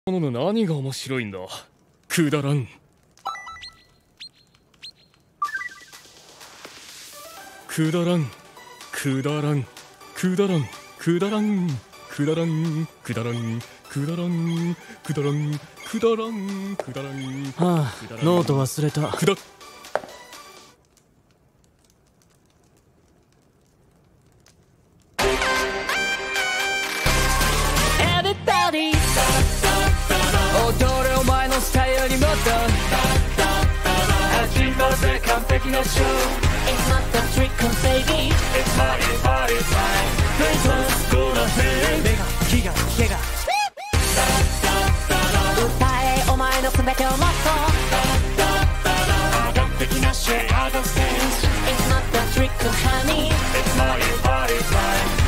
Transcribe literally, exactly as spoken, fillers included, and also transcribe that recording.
ものの何が面白いんだ。くだらん。くだらんくだらんくだらんくだらんくだらんくだらんくだらんくだらんくだらんくだらん。 はあ、ノート忘れた。 くだ踊れお前のスタイルにもっと始まるぜ完璧なショー It's not the trick of baby It's party party time Christmas go ahead 目が気が毛が歌えお前の全てをもっと上がってきなシェアドセンス It's not the trick of honey It's party party time